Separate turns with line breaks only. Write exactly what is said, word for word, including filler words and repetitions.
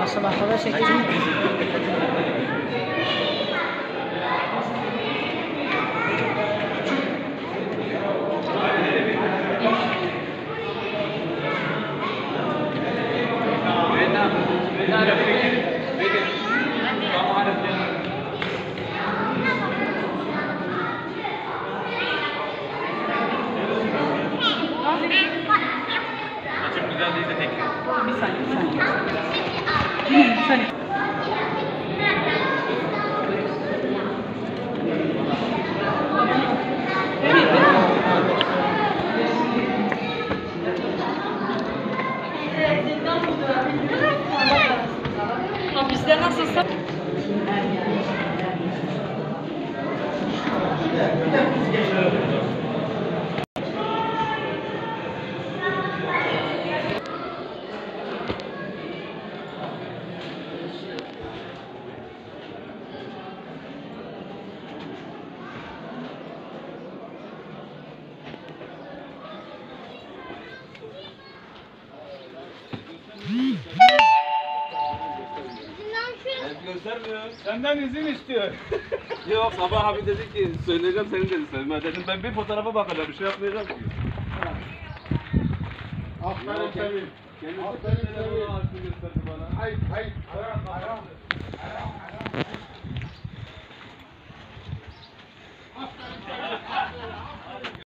Basamaklara çekeceğim.
Çok güzel değil de tek.
Bir saniye, bir saniye. Bir saniye. Ama bizde nasılsa...
Göstermiyor.
Senden izin istiyor.
Yok sabah abi dedi ki söyleyeceğim senin dedi söyleme dedim ben bir fotoğrafa bakacağım bir şey yapmayacağım ki.
Aferin Sevim. Aferin Sevim. Hayır, hayır. Ayağım, ayağım. Ayağım, ayağım.